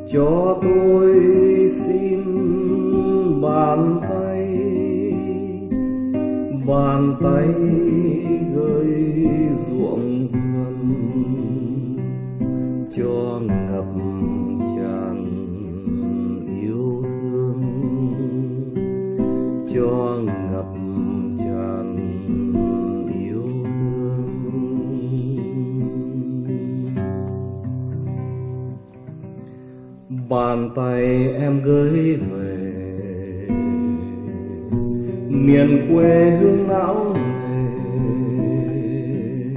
cho tôi xin bàn tay, bàn tay gơi ruộng vườn, cho ngập tràn yêu thương, cho ngập tràn yêu thương. Bàn tay em gửi về miền quê hương não nề,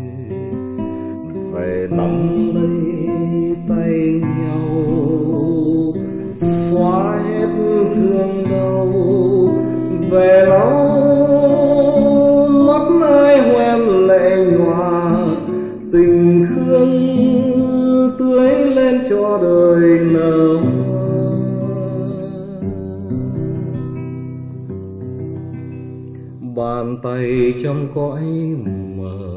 phải nắm lấy tay nhau, xóa hết thương đau, về lâu mắt ai hoen lệ nhòa, tình thương tưới lên cho đời nở hoa. Bàn tay trong cõi mờ,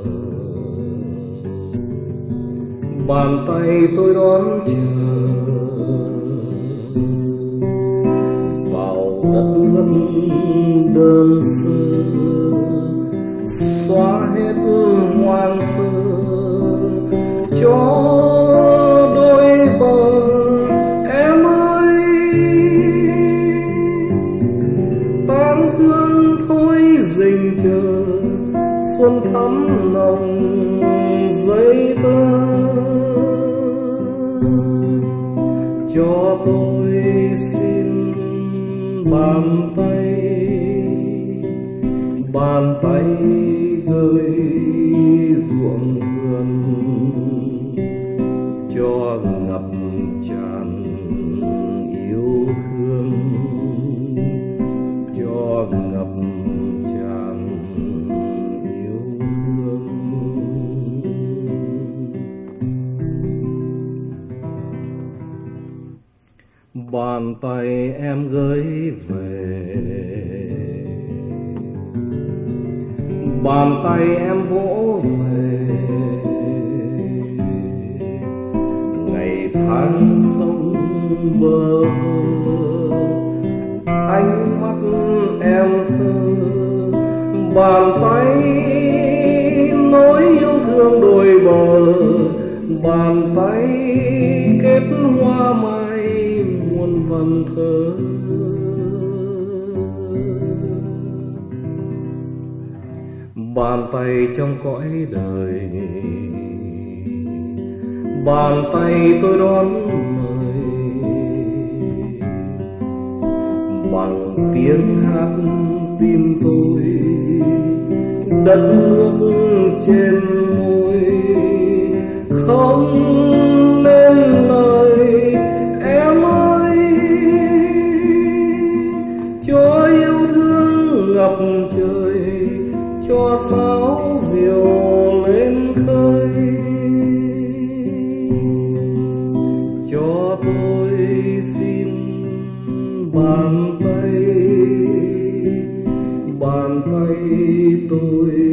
bàn tay tôi đón chờ vào đất ngân đơn sơ, xóa hết hoang sơ cho đôi bờ. Em ơi, tang thương thôi dình chờ, xuân thắm nồng giấy tơ, cho tôi xin bàn tay, bàn tay gơi ruộng vườn, cho ngập tràn yêu thương, cho ngập tràn yêu thương. Bàn tay em gửi về, bàn tay em vỗ về, ngày tháng sống bơ vơ, ánh mắt em thơ. Bàn tay nối yêu thương đôi bờ, bàn tay kết hoa mai muôn vần thơ. Bàn tay trong cõi đời, bàn tay tôi đón mời, bằng tiếng hát tim tôi, đất nước trên môi không nên lời. Em ơi, cho yêu thương ngập trời, cho sáo diều lên khơi, cho tôi xin bàn tay, bàn tay tôi